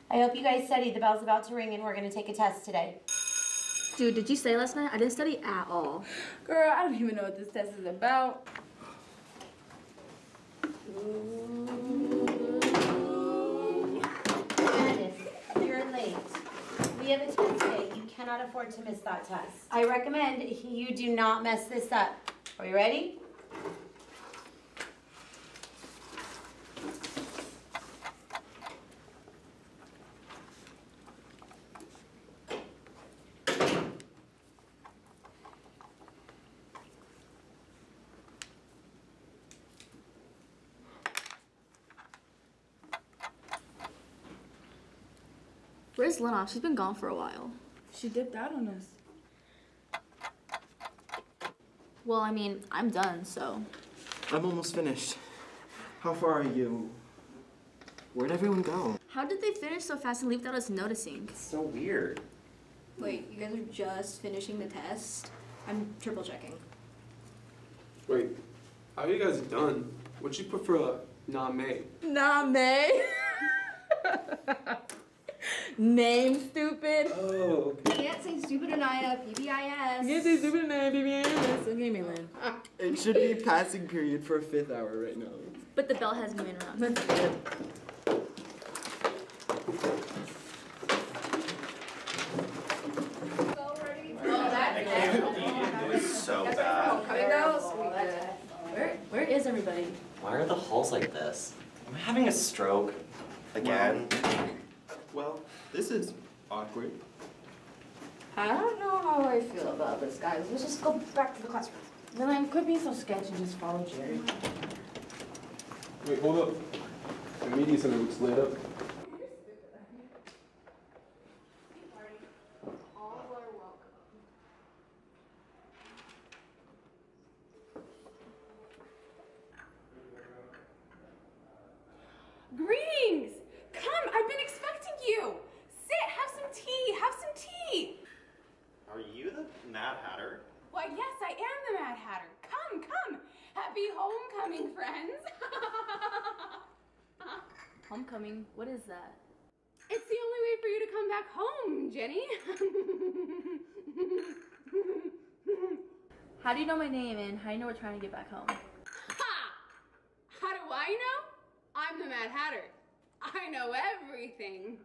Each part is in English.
I hope you guys studied. The bell's about to ring and we're gonna take a test today. Dude, did you study last night? I didn't study at all. Girl, I don't even know what this test is about. Candace, you're late. We have a test today. You cannot afford to miss that test. I recommend you do not mess this up. Are you ready? Where's Lena? She's been gone for a while. She dipped out on us. Well, I mean, I'm done, so. I'm almost finished. How far are you? Where'd everyone go? How did they finish so fast and leave without us noticing? It's so weird. Wait, you guys are just finishing the test? I'm triple checking. Wait, how are you guys done? What'd you put for Name? Name? Name, stupid. Oh, okay. Can't say stupid Anaya, PBIS. You say stupid and I PBS. Okay, Maylin. It should be passing period for a 5th hour right now. But the bell hasn't been around. Let's get it. It was so bad. Where is everybody? Why are the halls like this? Am I having a stroke? Again? Well, this is awkward. I don't know how I feel about this, guys. Let's just go back to the classroom. Maylin, quit being so sketchy. Just follow Jerry. Wait, hold up. The media center looks lit up. Greetings! Come, I've been expecting you! Sit, have some tea, have some tea! Are you the Mad Hatter? Why, yes, I am the Mad Hatter. Come, come! Happy homecoming, friends! Homecoming? What is that? It's the only way for you to come back home, Jenny. How do you know my name and how do you know we're trying to get back home? Ha! How do I know? I'm the Mad Hatter. I know everything.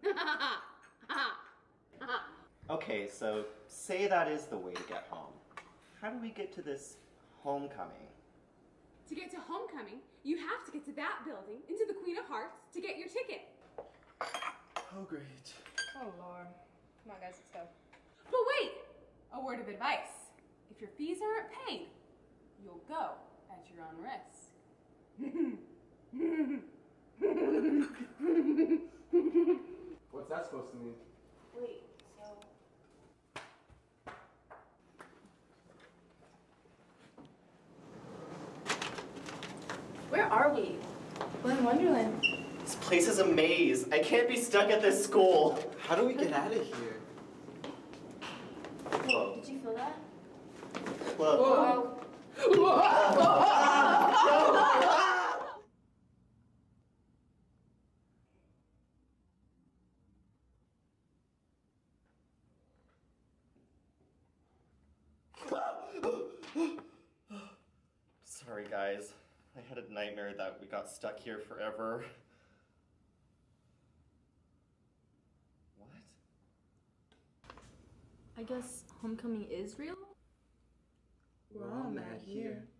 Okay, so say that is the way to get home. How do we get to this homecoming? To get to homecoming, you have to get to that building, into the Queen of Hearts, to get your ticket. Oh, great. Oh, Lord. Come on, guys, let's go. But wait! A word of advice. If your fees aren't paid, you'll go at your own risk. What's that supposed to mean? Wait, so... Where are we? We're in Wonderland. This place is a maze. I can't be stuck at this school. How do we get out of here? Whoa. Did you feel that? Whoa. Sorry, guys. I had a nightmare that we got stuck here forever. What? I guess homecoming is real? We're all mad here.